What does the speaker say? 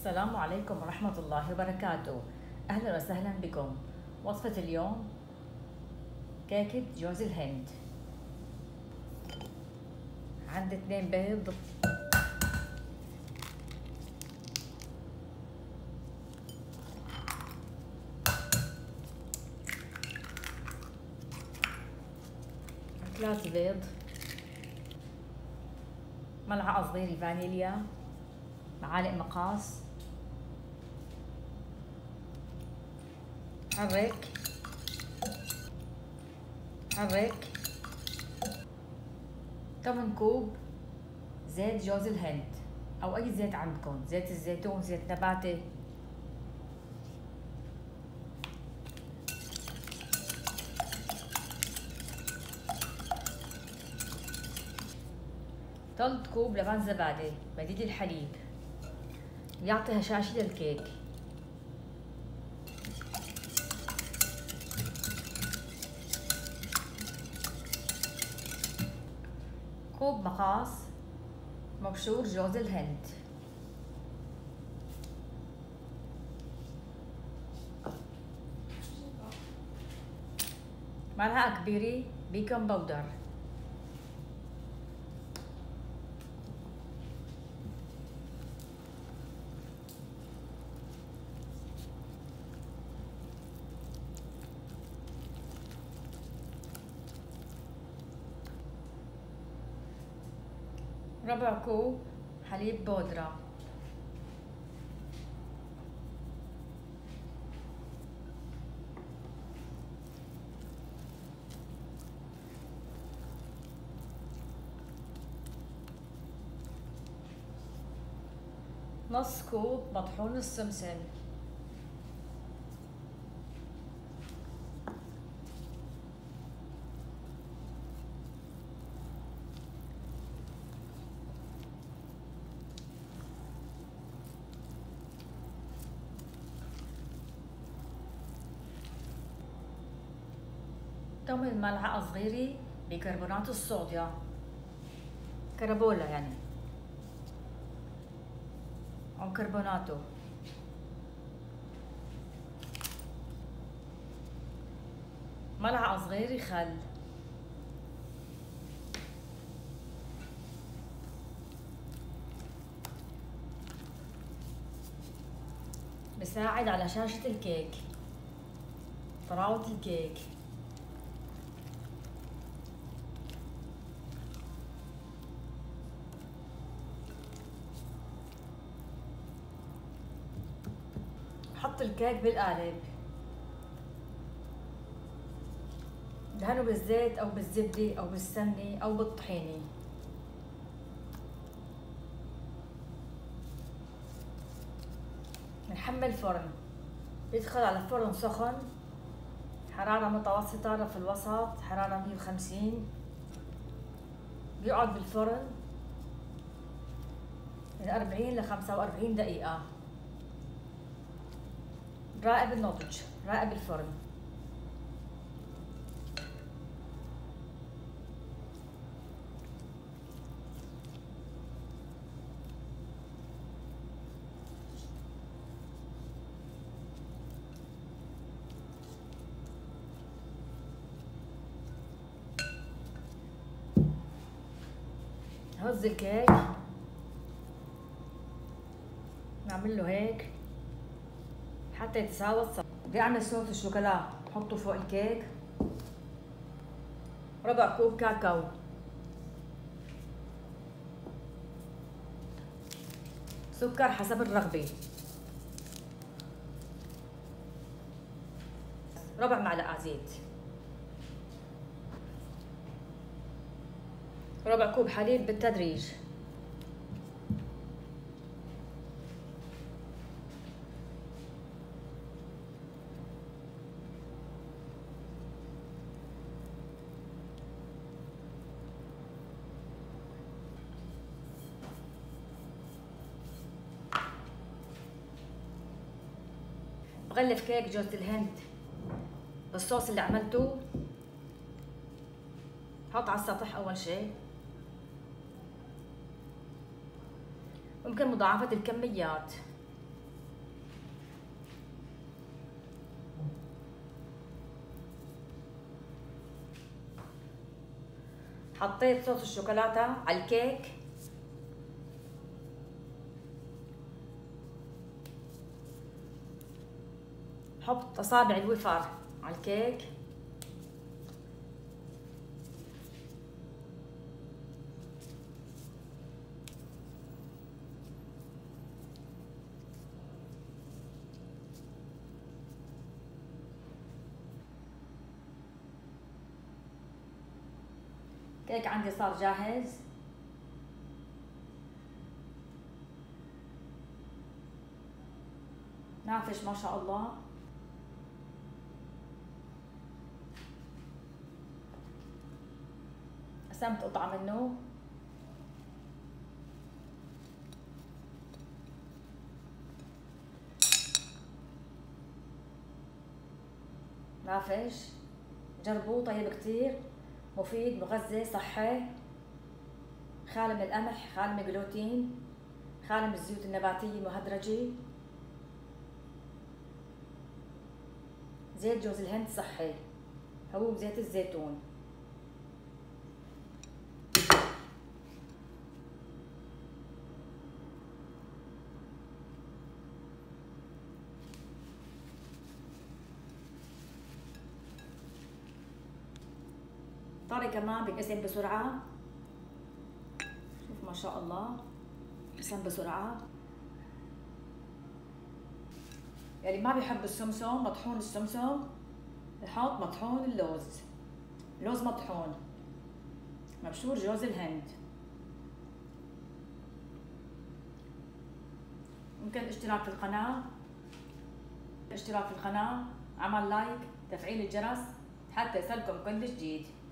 السلام عليكم ورحمة الله وبركاته. أهلا وسهلا بكم. وصفة اليوم كيكة جوز الهند. عندي 2 بيض، ثلاث بيض، ملعقة صغيرة فانيليا، معالق مقاس، حرك 8 كوب زيت جوز الهند او اي زيت عندكم، زيت الزيتون، زيت نباتي. ثلث كوب لبن زبادي مزيج الحليب يعطي هشاشة للكيك. كوب مقاس مبشور جوز الهند، ملعقة كبيرة بيكنج باودر، ربع كوب حليب بودرة، نص كوب مطحون السمسم، ثمن ملعقة صغيرة بيكربونات الصوديوم، كربولا يعني أو كربوناتو، ملعقة صغيرة خل، بساعد على شاشة الكيك، طراوة الكيك. حط الكيك بالقالب، دهنه بالزيت او بالزبدة او بالسمنة او بالطحينة. نحمل فرن، يدخل على فرن سخن، حرارة متوسطة في الوسط، حرارة 150. بيقعد بالفرن من 40 ل 45 دقيقة. راقب النضج، راقب الفرن. هز الكيك، نعمل له هيك حتى يتساوى الصف. بدي اعمل صوص الشوكولا، بحطه فوق الكيك. ربع كوب كاكاو، سكر حسب الرغبة، ربع معلقة زيت، ربع كوب حليب بالتدريج، بغلف كيك جوز الهند بالصوص اللي عملته. حط على السطح اول شيء، ممكن مضاعفة الكميات. حطيت صوص الشوكولاتة على الكيك. حط أصابع الوفر على الكيك. كيك عندي صار جاهز. نافش ما شاء الله. قسمت قطعة منه. نافش، جربوه طيب كتير، مفيد مغذي صحي، خالي من القمح، خالي من الجلوتين، خالي من الزيوت النباتية المهدرجة. زيت جوز الهند صحي، حبوب زيت الزيتون. طري كمان بينقسم بسرعة. شوف ما شاء الله انقسم بسرعة. يعني ما بيحب السمسم، مطحون السمسم بحط مطحون اللوز، لوز مطحون مبشور جوز الهند. ممكن الاشتراك في القناة، عمل لايك، تفعيل الجرس حتى يصلكم كل جديد.